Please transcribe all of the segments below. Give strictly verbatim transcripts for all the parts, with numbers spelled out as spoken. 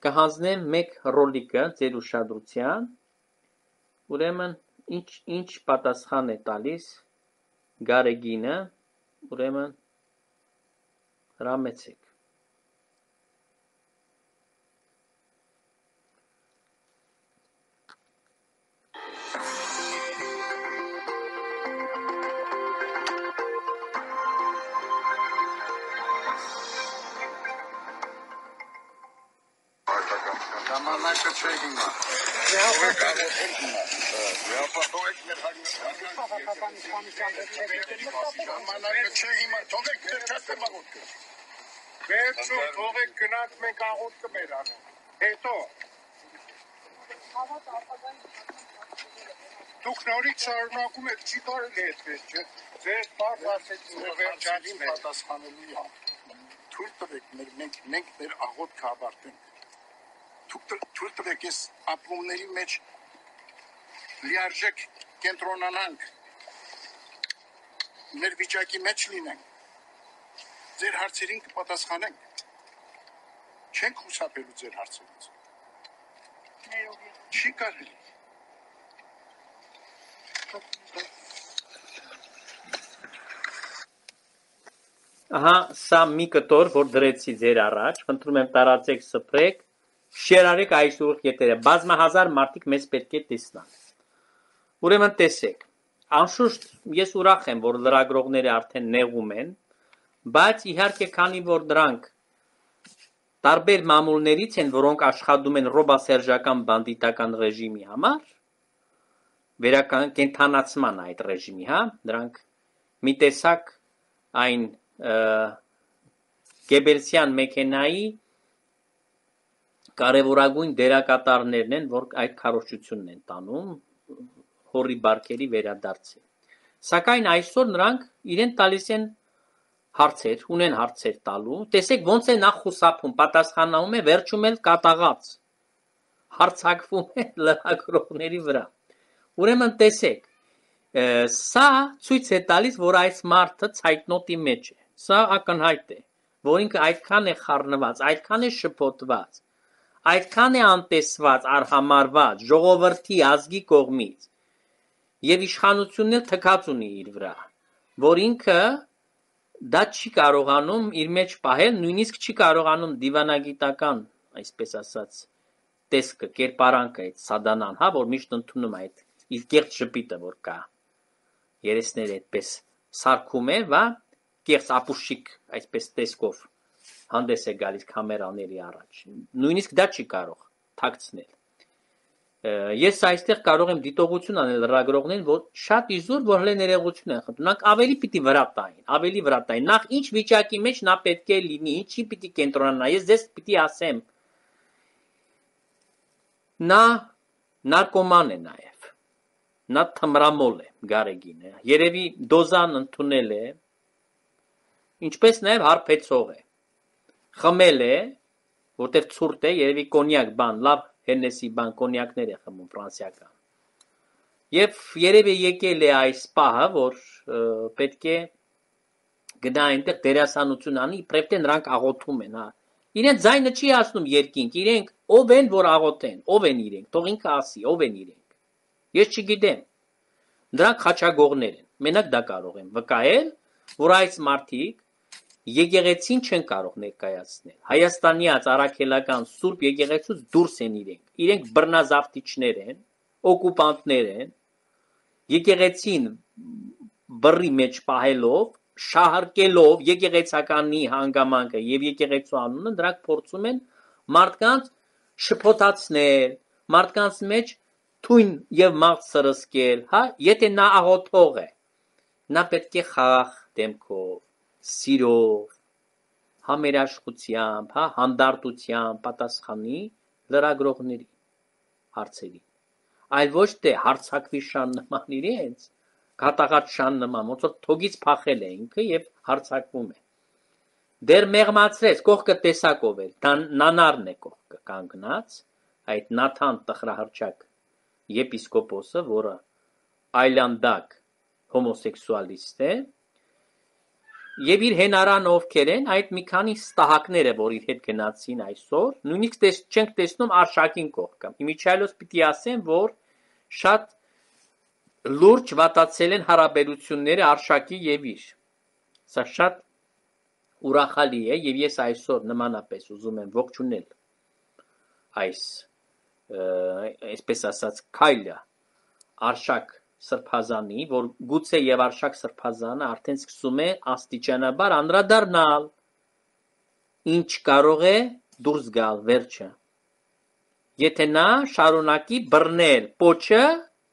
կհանձնեմ մեկ ռոլիկը ձեր ուշադրության, ուրեմն ինչ ինչ պատասխան է տալիս Գարեգինը, ուրեմն հրամեցեք։ Ժամանակը չէ հիմա։ Թողեք աղոթել հիմա։ Եհապա թողեք մեր ժամանակը չէ հիմա, թողեք մեր չասեմ աղոթքը։ Վերջում թողեք գնանք մենք աղոթքը մեր անենք։ Հետո դուք նորից շարունակում եք, չի կարելի այդպես, չէ։ Ձեր բարձ ասեցին վերջացին պատասխանելու է։ Թույլ տվեք մենք մենք մեր աղոթքը ավարտենք։ Թույլ տվեք ես ապրումների մեջ լիարժեք կենտրոնանանք, մեր վիճակի մեջ լինենք, ձեր հարցերին կպատասխանենք, չենք խուսափելու ձեր հարցերից, չի կարելի։ Ահա, սա մի կտոր, որ դրեցի ձեր առաջ, խնդրում եմ տարածեք, սփռեք, շերարեք այս ուղիղ եթերը, բազմահազար մարդիկ մեզ պետք է տեսնան։ Ուրեմն տեսեք, անշուշտ ես ուրախ եմ, որ լրագրողները արդեն նեղում են, բայց իհարկե քանի որ դրանք տարբեր մամուլներից են, որոնք աշխատում են ռոբասերժական բանդիտական ռեժիմի համար, վերական կենթանացման այդ ռեժիմի, հա, դրանք մի տեսակ այն Գեբելսյան մեքենայի կարևորագույն դերակատարներն են, որ այդ քարոզչությունն են տանում, հորի բարկերի վերադարձին։ Սակայն այսօր նրանք իրեն տալիս են հարցեր, ունեն հարցեր տալու, տեսեք ոնց է նախ խուսափում, պատասխանվում է, վերջում էլ կատաղած, հարցակվում է լրագրողների վրա։ Ուրեմն տեսեք, սա ցույց է տալիս, որ այս մարդը ցայտնոտի մեջ է, սա ակնհայտ է, որ ինքը այդքան է խառնված, այդքան է շփոթված, այդքան է անտեսված, արհամարված, ժողովրդի ազգի կողմից, եւ իշխանությունն էլ թքած ունի իր վրա, որ ինքը դա չի կարողանում իր մեջ պահել, նույնիսկ չի կարողանում դիվանագիտական, այսպես ասած, տեսքը, կերպարանքը այդ սադանան, հա, որ միշտ ընդունում է այդ իր կեղծ շպիտը, որ կա, երեսները այդպես սարքում է, վա, կեղծ ապուշիկ, այսպես տեսքով հանդես է գալիս կամերաների առաջ, նույնիսկ դա չի կարող թաքցնել։ Ես այստեղ կարող եմ դիտողություն անել լրագրողներին, որ շատ իզուր, որ հենց ներողություն են խնդրում, նրանք ավելի պիտի վրա տային, ավելի վրա տային, նախ ինչ վիճակի մեջ նա պետք է լինի, ինչի պիտի կենտրոնանա, ես ձեզ պիտի ասեմ, նա նարկոման է նաև, նա թմրամոլ է, Գարեգինը, երևի դոզան ընդունել է, ինչպես նաև հարբեցող է, խմել է, որտեղ ցուրտ է, երևի կոնյակ բան, լավ Հենեսի բան կոնյակներ է խմում ֆրանսիական։ Եվ երևի եկել է այս պահը, որ պետք է գնա այնտեղ դերասանություն անի, իբրև թե նրանք աղոթում են, հա։ Իրենց ձայնը չի ասնում երկինք, իրենք ով են, որ աղոթեն, ով են իրենք, թող ինքը ասի, ով են իրենք։ Ես չգիտեմ։ Նրանք խաչագողներ են։ Մենակ դա կարող եմ վկայել, որ այս մարդիկ եկեղեցին չեն կարող ներկայացնել։ Հայաստանի առաքելական Սուրբ եկեղեցուց դուրս են իրենք։ Իրենք բռնազավթիչներ են, օկուպանտներ են։ Եկեղեցին բռի մեջ պահելով, շահարկելով եկեղեցականի հանգամանքը եւ եկեղեցու անունը, դրանք փորձում են մարդկանց շփոթացնել, մարդկանց մեջ թույն եւ մաղ սրսկել, հա, եթե նա աղոթող է, նա պետք է խաղաղ դեմքով սիրով, համերաշխությամբ, հա, հանդարտությամբ պատասխանի լրագրողների հարցերի, այլ ոչ թե հարցակվի շան նման իրենց, կատաղած շան նման, ոնց որ թոգից փախել է ինքը եւ հարցակվում է։ Դեռ մեղմացրեց, կողքը տեսակով է, նանարն է կողքը կանգնած, այդ Նաթան տխրահրճակ եպիսկոպոսը, որը այլանդակ հոմոսեքսուալիստ է, Եվ իր հենարան ովքեր են, այդ մի քանի ստահակները, որ իր հետ գնացին այսօր, նույնիսկ տես, չենք տեսնում արշակին կողքը։ Իմիջիայլոց պիտի ասեմ, որ շատ լուրջ վատացել են հարաբերությունները արշակի եւ իր։ Սա շատ ուրախալի է եւ ես այսօր նմանապես ուզում եմ ողջունել այս այսպես ասած քայլը արշակ սրբազանի, որ գուցե եւ արշակ սրբազանը արդեն սկսում է աստիճանաբար անդրադառնալ ինչ կարող է դուրս գալ վերջը։ Եթե նա շարունակի բռնել պոչը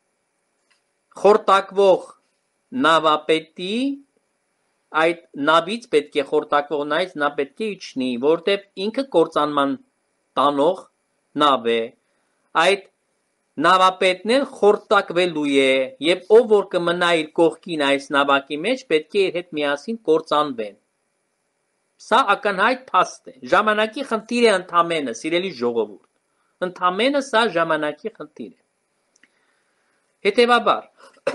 խորտակվող նավապետի այդ նավից պետք է խորտակվող նայից նա պետք է իջնի, որտեղ ինքը կործանման տանող նավ է, այդ նավապետն էլ խորտակվելու է եւ ով որ կմնա իր կողքին այս նավակի մեջ պետք է իր հետ միասին կործանվեն։ Սա ակնհայտ փաստ է, ժամանակի խնդիր է ընդամենը, սիրելի ժողովուրդ, ընդամենը սա ժամանակի խնդիր է։ Հետևաբար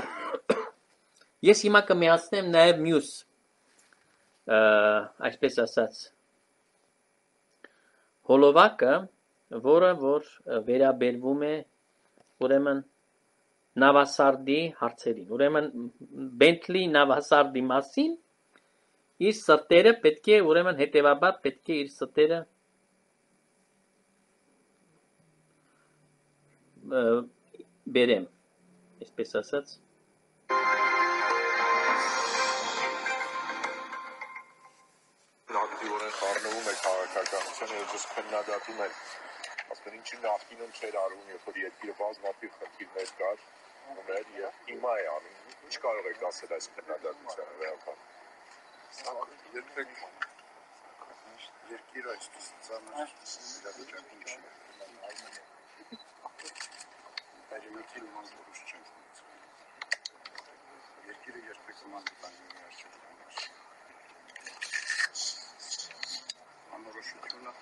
ես հիմա կմիացնեմ նաեւ մյուս այսպես ասած հոլովակը, որը որ վերաբերվում է ուրեմն նավասարդի հարցերին, ուրեմն Bentley նավասարդի մասին իր սրտերը պետք է ուրեմն հետևաբար պետք է իր սրտերը բերեմ, այսպես ասած Ակտիվորեն խառնվում է քաղաքականությանը եւ դες քննադատում է ասեն ինչի նախինում չէր արվում, երբ որ երկիրը բազմաթիվ խնդիրներ կար, ուներ եւ հիմա է անում։ Ինչ կարող եք ասել այս քննադատությանը վերաբերյալ։ Երբեք երկիրը այսպես ծանր իրավիճակում չի։ Այժմ մանրուշ չեն։ Երկիրը երբեք մանրուշ չի։ Անորոշությունը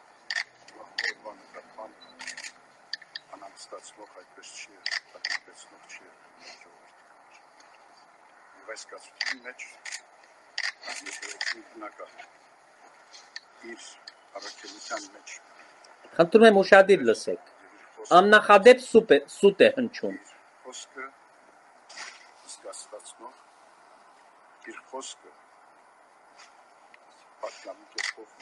բանը անանցկացնող այդպես չի, տնտեսնող չի ժողովուրդ։ Եվ այս կացության մեջ եկեղեցին բնական իր առաքելության մեջ խնդրում եմ ուշադիր լսեք։ Աննախադեպ սուտ է հնչում։ Խոսքը զգաստացնող իր խոսքը պատկամիկով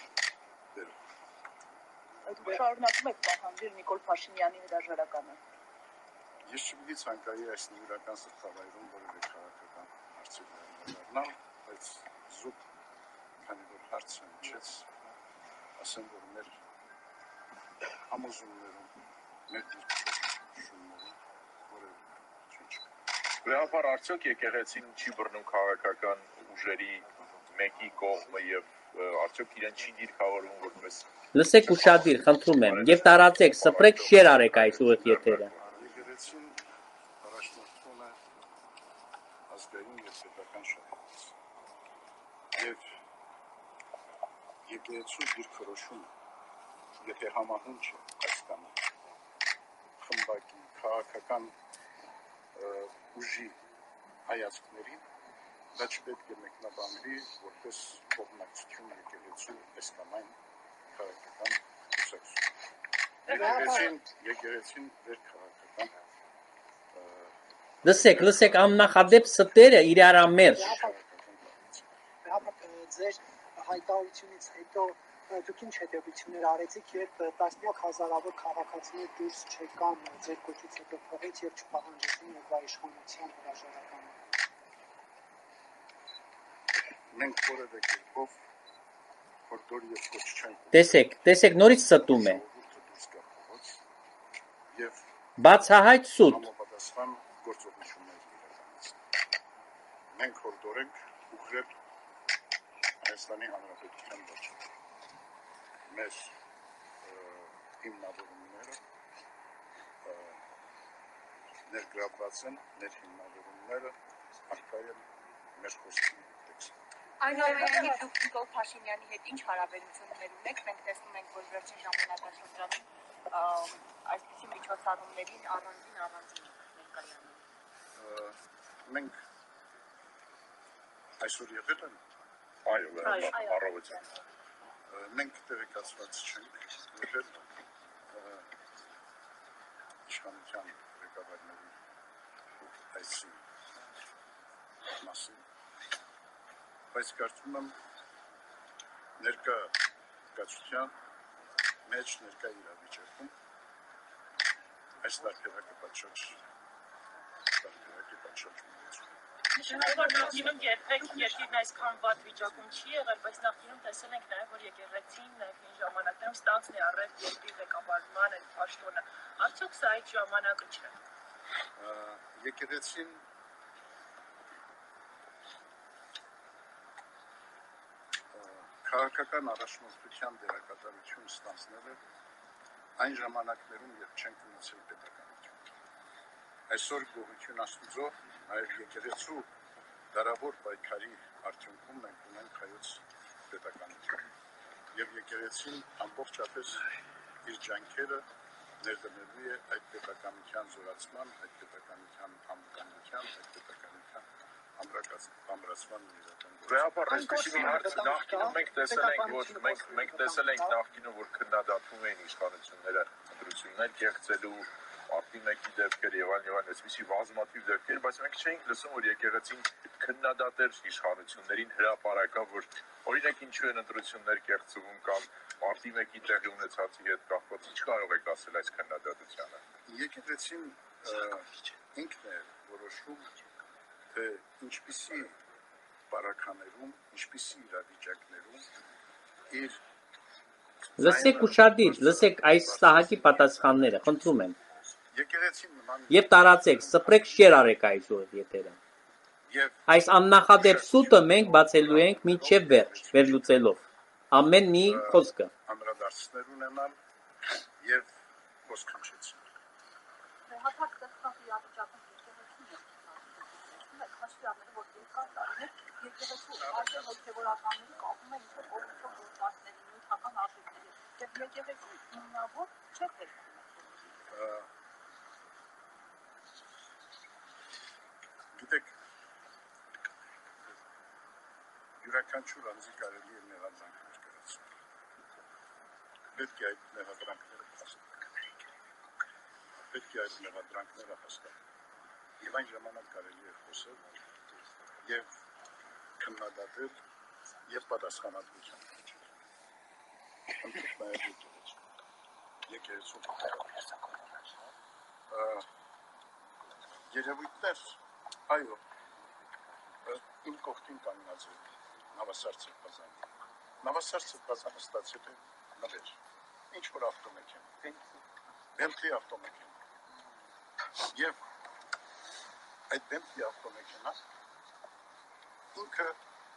Այդ շարունակում եք պահանջել Նիկոլ Փաշինյանի հրաժարականը։ Ես չպիտի ցանկայի այս նվիրական սրտավայրում որևէ քաղաքական հարցեր վերանալ, բայց զուտ քանի որ հարցը հնչեց, ասեմ որ մեր համոզումներում, մեր դիրքերում որևէ ինչ։ Վերաբար արդյոք եկեղեցին չի բռնում քաղաքական ուժերի մեկի կողմը եւ արդյոք իրեն չի դիրքավորվում որպես Լսեք ուշադիր, խնդրում եմ, եւ տարածեք, սփռեք, շեր արեք այս ուղիղ եթերը։ Եկեղեցին առաջնորդվում է ազգային եւ սեփական շահերից։ Եվ եկեղեցու դիրքորոշումը, եթե համահունչ է այս կամ խմբակի քաղաքական ուժի հայացքներին, դա չպետք է մեկնաբանվի որպես կողմնակցություն եկեղեցու այս կամ այն քաղաքական կուսակցություն։ Եկեղեցին, եկեղեցին վեր քաղաքական Լսեք, լսեք, աննախադեպ ստերը իրարամերժ։ Ձեր հայտարարությունից հետո դուք ինչ հետևություններ արեցիք, երբ տասնյակ հազարավոր քաղաքացիներ դուրս չեկան ձեր կոչից հետո փողից եւ չպահանջեցին ներկայացման հրաժարականը։ Մենք որևէ կերպով հորդոր եւ կոչ չենք։ Տեսեք, տեսեք, նորից ստում է։ Եվ Բացահայտ սուտ։ համապատասխան գործողություններ իրականացնել։ Մենք հորդոր ենք ուղղել Հայաստանի Հանրապետության ոչ մեր հիմնավորումները ներգրավված են մեր հիմնավորումները արկայել մեր խոսքի տեքստը։ Այնուամենայնիվ դուք Նիկոլ Փաշինյանի հետ ինչ հարաբերություններ ունեք, մենք տեսնում ենք, որ վերջին ժամանակաշրջանում այսպիսի միջոցառումներին առանձին առանձին ներկայանում։ Մենք այսօր եղել են Այո, առավոտյան։ Մենք տեղեկացված չենք եղել իշխանության ղեկավարների այսի մասին, բայց կարծում եմ ներկա կացության մեջ ներկա իրավիճակում այս տարբերակը պատշաճ տարբերակը պատշաճ ունեցում։ Նշանակում նախինում երբեք երկիրն այսքան վատ վիճակում չի եղել, բայց նախինում տեսել ենք նաև, որ եկեղեցին նախին ժամանակներում ստանցն է առել երկրի ղեկավարման այդ պաշտոնը։ Արդյոք սա այդ ժամանակը չէ։ Եկեղեցին քաղաքական առաջնորդության դերակատարություն ստանձնել է այն ժամանակներում, երբ չենք ունեցել պետականություն։ Այսօր գոհություն Աստծո, այլ եկեղեցու դարավոր պայքարի արդյունքում մենք ունենք հայոց պետականություն։ Եվ եկեղեցին ամբողջապես իր ջանքերը ներդնելու է այդ պետականության զորացման, այդ պետականության ամբողջության, այդ պետականության ամրացման իրականություն։ Վերաբար այսպեսի հարց նախկինում մենք տեսել ենք, որ մենք մենք տեսել ենք նախկինում, որ քննադատում էին իշխանությունները ընտրություններ կեղծելու, արտի մեկի դեպքեր եւ այլն եւ այլն, այսպեսի բազմաթիվ դեպքեր, բայց մենք չէինք լսում, որ եկեղեցին քննադատեր իշխանություններին հրապարակավ, որ օրինակ ինչու են ընտրություններ կեղծվում կամ արտի մեկի տեղի ունեցածի հետ կապված, ինչ կարող եք ասել այս քննադատությանը։ Եկեղեցին ինքն է որոշում, թե ինչպիսի բարականերում, ինչպիսի իրավիճակներում իր Լսեք ուշադիր, լսեք այս Սահակի պատասխանները, խնդրում եմ։ եկեղեցին նման Եվ տարածեք, սպրեք շեր արեք այսօր եթերը։ եւ Այս աննախադեպ սուտը մենք բացելու ենք մինչև վերջ, վերլուծելով ամեն մի խոսքը։ անդրադարձներ ունենալ եւ ոսքնչեցնել։ Հատակ դեպքերի իրավիճակում եկեղեցին է քաշի ամենը որ երկար տարիներ եկեղեցու այլ հոգեվորականների կապում են ինչ-որ օրենքով գործածների նյութական արժեքների եւ եկեղեցի հիմնավոր չէ թե Գիտեք, յուրաքանչյուր անձի կարելի է մեղադրանքներ կրացնել։ Պետք է այդ մեղադրանքները հաստատել։ Պետք է այդ մեղադրանքները հաստատել։ Եվ այն ժամանակ կարելի է խոսել եւ քննադատել եւ պատասխանատվության կրել։ Ընդհանուր նաև եկեղեցու երևույթներ, այո, իմ կողքին կանգնած է Նավասար Սրբազանը։ Նավասար Սրբազանը ստացել է նվեր, ինչ-որ ավտոմեքենա, Bentley ավտոմեքենա։ Եվ այդ Bentley ավտոմեքենա ինքը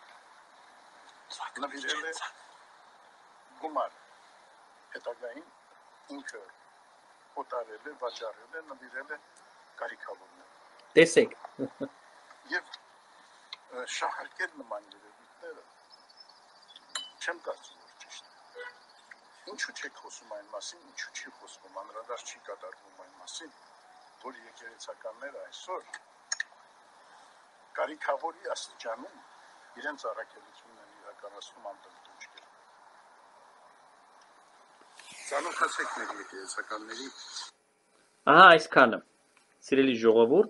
նվիրել է գումար, հետագային ինքը օտարել է, վաճառել է, նվիրել է կարիքավորներ։ Տեսեք։ Եվ շահարկել նման երևույթները չեմ կարծում, որ ճիշտ է։ Ինչու չեք խոսում այն մասին, ինչու չի խոսվում, անդրադարձ չի կատարվում այն մասին, որ եկեղեցականները այսօր կարիքավորի աստիճանում իրենց առաքելությունն են իրականացնում անտրտուջկեր։ Ծանոթացեք մեր եկեղեցականների։ Ահա այսքանը։ Սիրելի ժողովուրդ,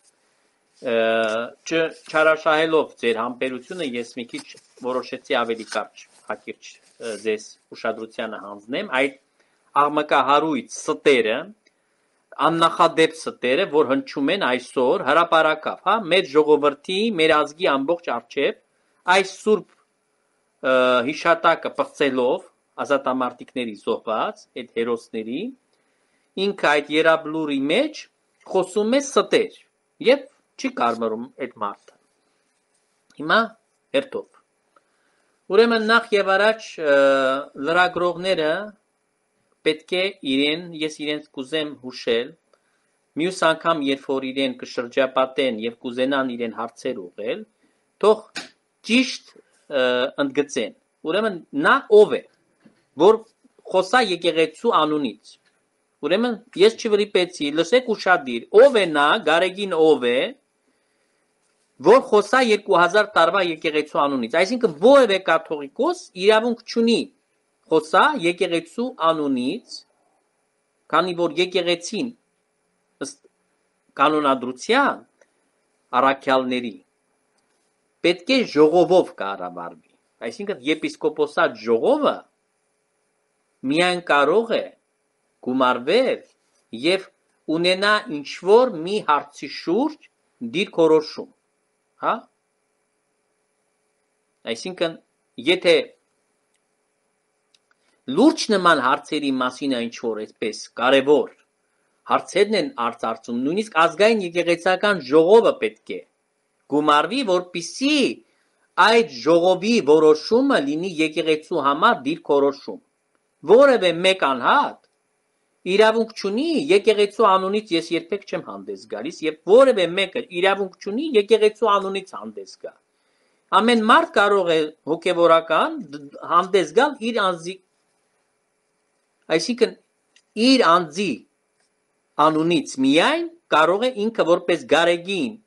չարաշահելով ձեր համբերությունը, ես մի քիչ որոշեցի ավելի կարճ հակիրճ ձեզ ուշադրությանը հանձնեմ այդ աղմկահարույց ստերը, աննախադեպ ստերը, որ հնչում են այսօր հրապարակավ, հա, մեր ժողովրդի, մեր ազգի ամբողջ առջև այս սուրբ հիշատակը պղծելով ազատամարտիկների զոհված, այդ հերոսների, ինքը այդ երաբլուրի մեջ խոսում է ստեր եւ չի կարմրում այդ մարդը։ Հիմա հերթով։ Ուրեմն նախ եւ առաջ լրագրողները պետք է իրեն, ես իրենց կուզեմ հուշել, մյուս անգամ երբ որ իրեն կշրջապատեն եւ կուզենան իրեն հարցեր ուղղել, թող ճիշտ ընդգծեն։ Ուրեմն նա ով է, որ խոսա եկեղեցու անունից։ Ուրեմն ես չվրիպեցի, լսեք ուշադիր, ով է նա, Գարեգին ով է, որ խոսա երկու հազար տարվա եկեղեցու անունից, այսինքն որևէ կաթողիկոս իրավունք չունի խոսա եկեղեցու անունից, քանի որ եկեղեցին ըստ կանոնադրության առաքյալների պետք է ժողովով կառավարվի, այսինքն եպիսկոպոսատ ժողովը միայն կարող է գումարվել եւ ունենա ինչ որ մի հարցի շուրջ դիրքորոշում, հա? Այսինքն եթե լուրջ նման հարցերի մասին ինչ որ այսպես կարևոր հարցերն են արծարծում, նույնիսկ ազգային եկեղեցական ժողովը պետք է գումարվի, որպեսզի այդ ժողովի որոշումը լինի եկեղեցու համար դիրքորոշում։ Որևէ մեկ անհատ իրավունք չունի եկեղեցու անունից ես երբեք չեմ հանդես գալիս եւ որևէ մեկը իրավունք չունի եկեղեցու անունից հանդես գա։ Ամեն մարդ կարող է հոգեվորական հանդես գալ իր անձի, այսինքն իր անձի անունից միայն կարող է ինքը որպես գարեգին